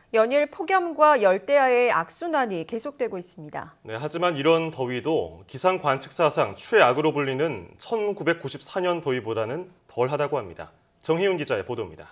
연일 폭염과 열대야의 악순환이 계속되고 있습니다. 네, 하지만 이런 더위도 기상 관측사상 최악으로 불리는 1994년 더위보다는 덜하다고 합니다. 정희윤 기자의 보도입니다.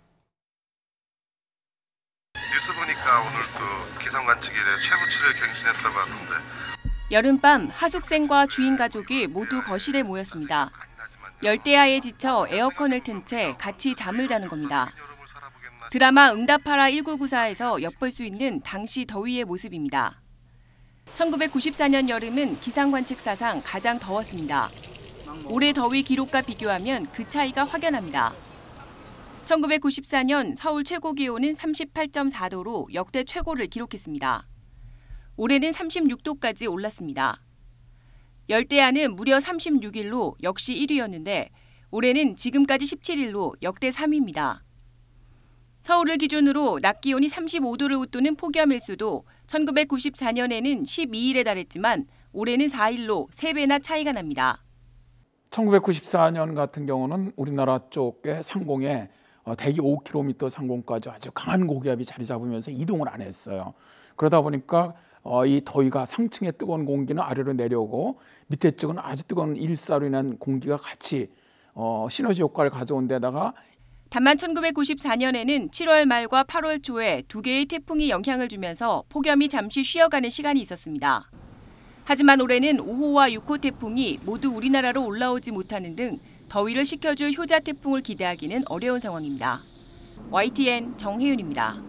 뉴스 보니까 오늘 또 기상 관측 이래 최고치를 갱신했다고 하던데. 여름밤 하숙생과 주인 가족이 모두 거실에 모였습니다. 열대야에 지쳐 에어컨을 튼 채 같이 잠을 자는 겁니다. 드라마 응답하라 1994에서 엿볼 수 있는 당시 더위의 모습입니다. 1994년 여름은 기상 관측사상 가장 더웠습니다. 올해 더위 기록과 비교하면 그 차이가 확연합니다. 1994년 서울 최고 기온은 38.4도로 역대 최고를 기록했습니다. 올해는 36도까지 올랐습니다. 열대야는 무려 36일로 역시 1위였는데 올해는 지금까지 17일로 역대 3위입니다. 서울을 기준으로 낮 기온이 35도를 웃도는 폭염일수도 1994년에는 12일에 달했지만 올해는 4일로 3배나 차이가 납니다. 1994년 같은 경우는 우리나라 쪽의 상공에 대기 5km 상공까지 아주 강한 고기압이 자리 잡으면서 이동을 안 했어요. 그러다 보니까 이 더위가 상층의 뜨거운 공기는 아래로 내려오고 밑에 쪽은 아주 뜨거운 일사로 인한 공기가 같이 시너지 효과를 가져온 데다가 다만 1994년에는 7월 말과 8월 초에 2개의 태풍이 영향을 주면서 폭염이 잠시 쉬어가는 시간이 있었습니다. 하지만 올해는 5호와 6호 태풍이 모두 우리나라로 올라오지 못하는 등 더위를 식혀줄 효자 태풍을 기대하기는 어려운 상황입니다. YTN 정혜윤입니다.